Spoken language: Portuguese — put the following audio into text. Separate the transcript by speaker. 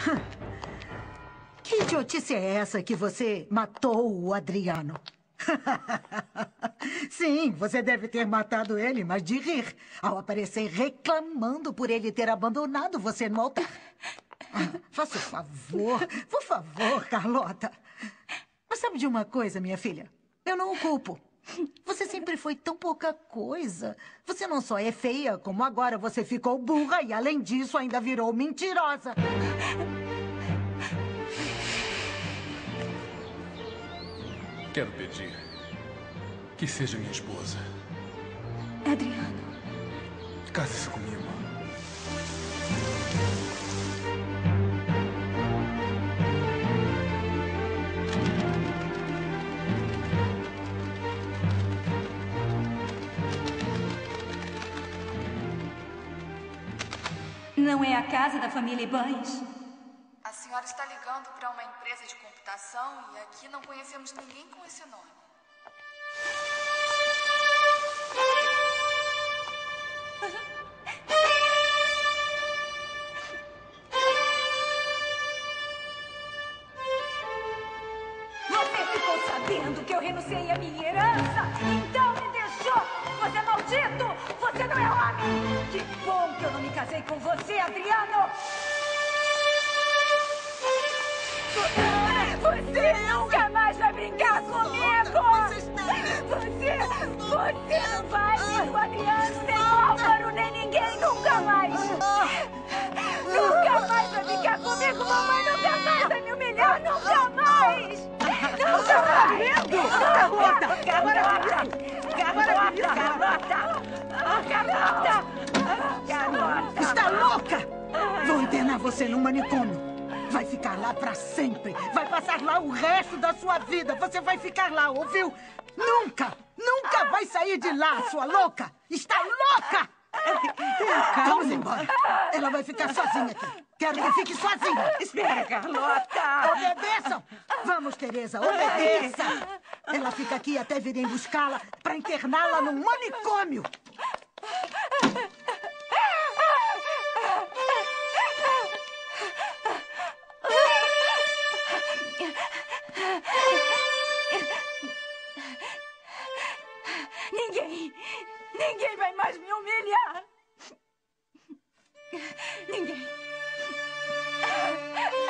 Speaker 1: Que idiotice é essa que você matou o Adriano? Sim, você deve ter matado ele, mas de rir, ao aparecer reclamando por ele ter abandonado você no altar. Faça o favor, por favor, Carlota. Mas sabe de uma coisa, minha filha? Eu não o culpo. Você sempre foi tão pouca coisa. Você não só é feia, como agora você ficou burra e, além disso, ainda virou mentirosa.
Speaker 2: Quero pedir que seja minha esposa.
Speaker 3: Adriano.
Speaker 2: Case-se comigo.
Speaker 3: Não é a casa da família Ibanes?
Speaker 4: A senhora está ligando para uma empresa de computação e aqui não conhecemos ninguém com esse nome.
Speaker 3: Você ficou sabendo que eu renunciei à minha herança? Então me deixou! Você é maldito! Você não é homem! Que bom que eu não me casei com você, Adriano! Você nunca mais vai brincar comigo! Você não vai nem o Adriano, nem o Álvaro, nem ninguém, nunca mais! Nunca mais vai brincar comigo, mamãe! Nunca mais vai me humilhar, nunca mais! Nunca mais!
Speaker 1: Carlota! Está louca? Vou internar você num manicômio. Vai ficar lá pra sempre. Vai passar lá o resto da sua vida. Você vai ficar lá, ouviu? Nunca vai sair de lá, sua louca! Está louca! Vamos embora. Ela vai ficar sozinha aqui. Quero que fique sozinha.
Speaker 5: Espera, Carlota.
Speaker 1: Obedeçam. Vamos, Teresa, obedeça. Ela fica aqui até virem buscá-la para interná-la num manicômio.
Speaker 3: Ninguém vai mais me humilhar. Ninguém.